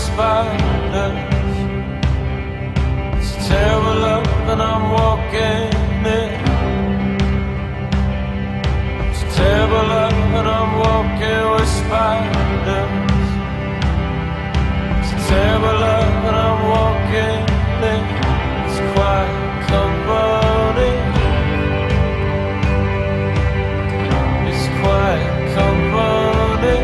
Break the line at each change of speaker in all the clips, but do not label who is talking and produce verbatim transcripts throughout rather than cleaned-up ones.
spiders. It's a terrible love and I'm walking it. It's a terrible love and I'm walking with spiders. It's a terrible love and I'm walking it. It's quite company. It's quite company.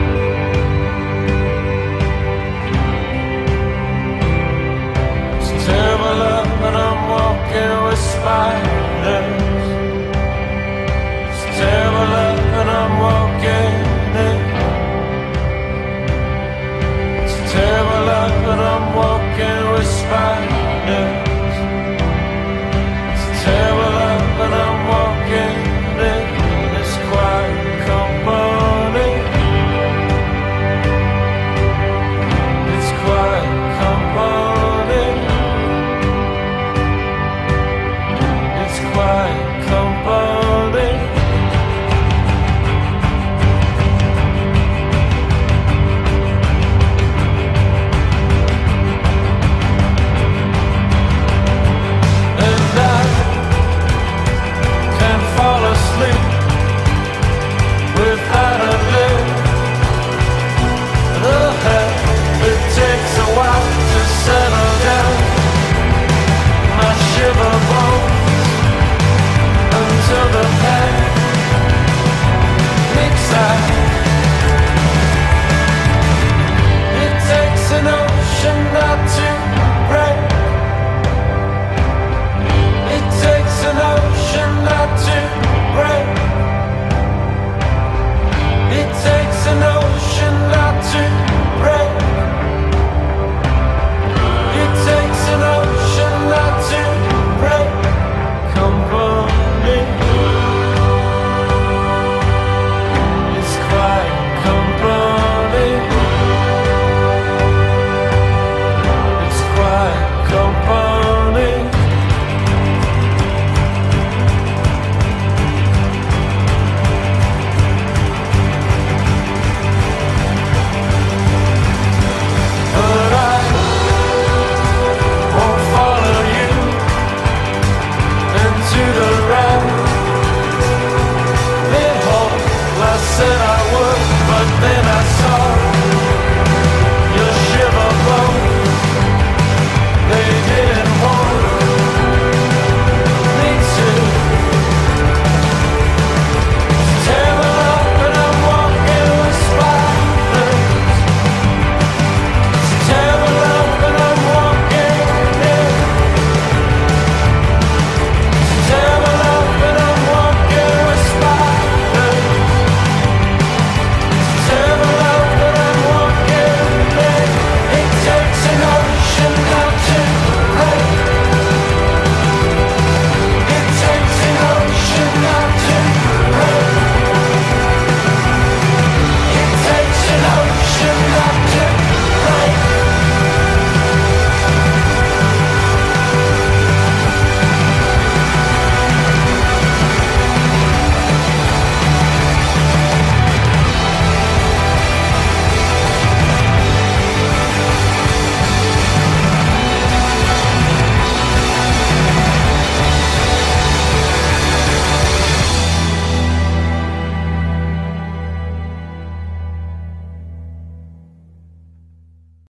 It's a terrible love and I'm walking with spiders. It's a terrible love and I'm walking it. It's a terrible love and I'm walking with spiders.